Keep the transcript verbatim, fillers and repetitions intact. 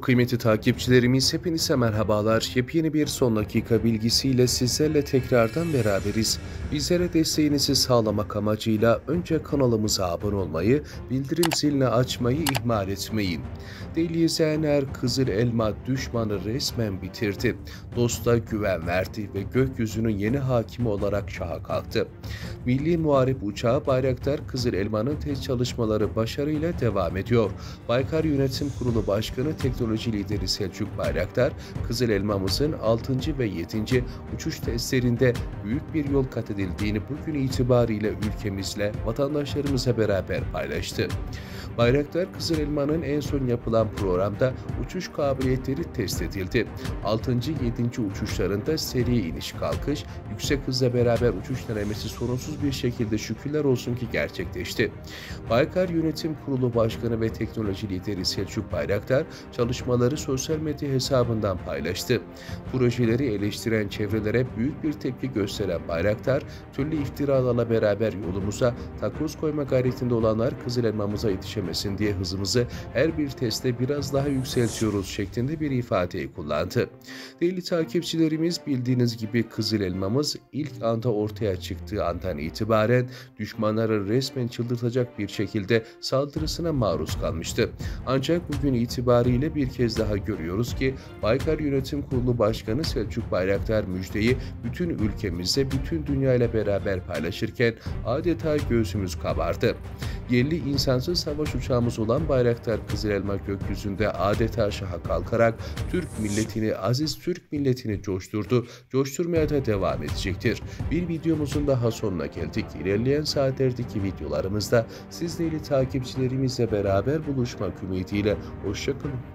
Kıymetli takipçilerimiz, hepinize merhabalar. Yepyeni bir son dakika bilgisiyle sizlerle tekrardan beraberiz. Bizlere desteğinizi sağlamak amacıyla önce kanalımıza abone olmayı, bildirim zilini açmayı ihmal etmeyin. Değerli izleyenler, Kızıl Elma düşmanı resmen bitirdi. Dosta güven verdi ve gökyüzünün yeni hakimi olarak şaha kalktı. Milli Muharip uçağı Bayraktar Kızıl Elma'nın test çalışmaları başarıyla devam ediyor. Baykar Yönetim Kurulu Başkanı Teknoloji Lideri Selçuk Bayraktar, Kızıl Elma'mızın altıncı ve yedinci uçuş testlerinde büyük bir yol kat edildiğini bugün itibariyle ülkemizle, vatandaşlarımıza beraber paylaştı. Bayraktar Kızıl Elma'nın en son yapılan programda uçuş kabiliyetleri test edildi. altıncı yedinci uçuşlarında seri iniş kalkış, yüksek hızla beraber uçuş denemesi sorunsuz bir şekilde şükürler olsun ki gerçekleşti. Baykar Yönetim Kurulu Başkanı ve Teknoloji Lideri Selçuk Bayraktar çalışmaları sosyal medya hesabından paylaştı. Projeleri eleştiren çevrelere büyük bir tepki gösteren Bayraktar, türlü iftiralarla beraber yolumuza takoz koyma gayretinde olanlar Kızıl Elma'mıza yetişemesin diye hızımızı her bir testte biraz daha yükseltiyoruz şeklinde bir ifadeyi kullandı. Değerli takipçilerimiz, bildiğiniz gibi Kızıl Elma'mız ilk anda ortaya çıktığı andan itibaren düşmanları resmen çıldırtacak bir şekilde saldırısına maruz kalmıştı. Ancak bugün itibariyle bir kez daha görüyoruz ki Baykar Yönetim Kurulu Başkanı Selçuk Bayraktar müjdeyi bütün ülkemizde, bütün dünya ile beraber paylaşırken adeta göğsümüz kabardı. Yerli insansız savaş uçağımız olan Bayraktar Kızıl Elma gökyüzünde adeta şaha kalkarak Türk milletini, aziz Türk milletini coşturdu, coşturmaya da devam edecektir. Bir videomuzun daha sonuna geldik. İlerleyen saatlerdeki videolarımızda sizleri takipçilerimizle beraber buluşmak ümidiyle hoşça kalın.